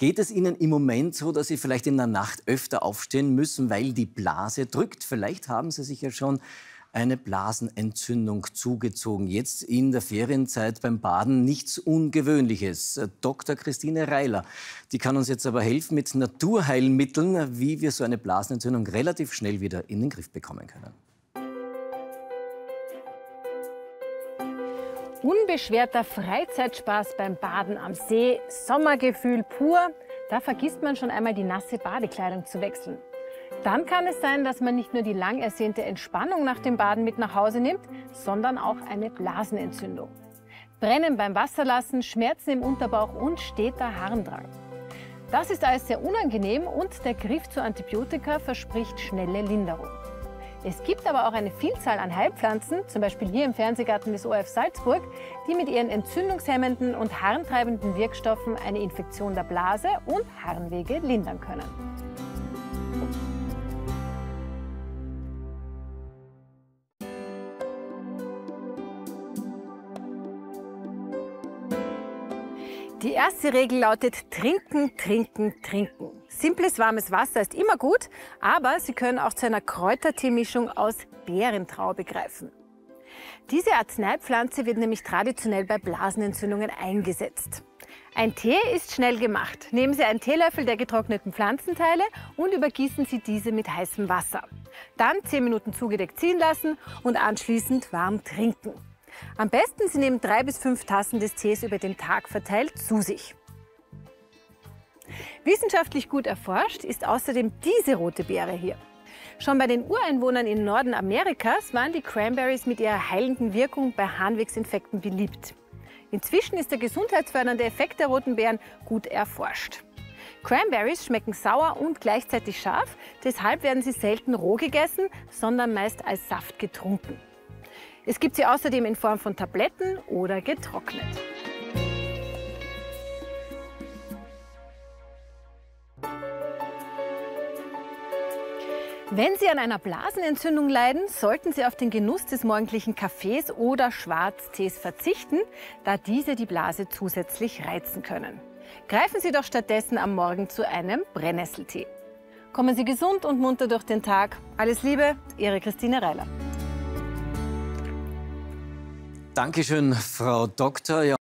Geht es Ihnen im Moment so, dass Sie vielleicht in der Nacht öfter aufstehen müssen, weil die Blase drückt? Vielleicht haben Sie sich ja schon eine Blasenentzündung zugezogen. Jetzt in der Ferienzeit beim Baden nichts Ungewöhnliches. Dr. Christine Reiler, die kann uns jetzt aber helfen mit Naturheilmitteln, wie wir so eine Blasenentzündung relativ schnell wieder in den Griff bekommen können. Unbeschwerter Freizeitspaß beim Baden am See, Sommergefühl pur. Da vergisst man schon einmal die nasse Badekleidung zu wechseln. Dann kann es sein, dass man nicht nur die lang ersehnte Entspannung nach dem Baden mit nach Hause nimmt, sondern auch eine Blasenentzündung. Brennen beim Wasserlassen, Schmerzen im Unterbauch und steter Harndrang. Das ist alles sehr unangenehm und der Griff zu Antibiotika verspricht schnelle Linderung. Es gibt aber auch eine Vielzahl an Heilpflanzen, zum Beispiel hier im Fernsehgarten des ORF Salzburg, die mit ihren entzündungshemmenden und harntreibenden Wirkstoffen eine Infektion der Blase und Harnwege lindern können. Die erste Regel lautet: Trinken, trinken, trinken. Simples warmes Wasser ist immer gut, aber Sie können auch zu einer Kräuterteemischung aus Beerentraube greifen. Diese Arzneipflanze wird nämlich traditionell bei Blasenentzündungen eingesetzt. Ein Tee ist schnell gemacht. Nehmen Sie einen Teelöffel der getrockneten Pflanzenteile und übergießen Sie diese mit heißem Wasser. Dann 10 Minuten zugedeckt ziehen lassen und anschließend warm trinken. Am besten, Sie nehmen 3 bis 5 Tassen des Tees über den Tag verteilt zu sich. Wissenschaftlich gut erforscht ist außerdem diese rote Beere hier. Schon bei den Ureinwohnern im Norden Amerikas waren die Cranberries mit ihrer heilenden Wirkung bei Harnwegsinfekten beliebt. Inzwischen ist der gesundheitsfördernde Effekt der roten Beeren gut erforscht. Cranberries schmecken sauer und gleichzeitig scharf, deshalb werden sie selten roh gegessen, sondern meist als Saft getrunken. Es gibt sie außerdem in Form von Tabletten oder getrocknet. Wenn Sie an einer Blasenentzündung leiden, sollten Sie auf den Genuss des morgendlichen Kaffees oder Schwarztees verzichten, da diese die Blase zusätzlich reizen können. Greifen Sie doch stattdessen am Morgen zu einem Brennnesseltee. Kommen Sie gesund und munter durch den Tag. Alles Liebe, Ihre Christine Reiler. Dankeschön, Frau Doktor. Ja.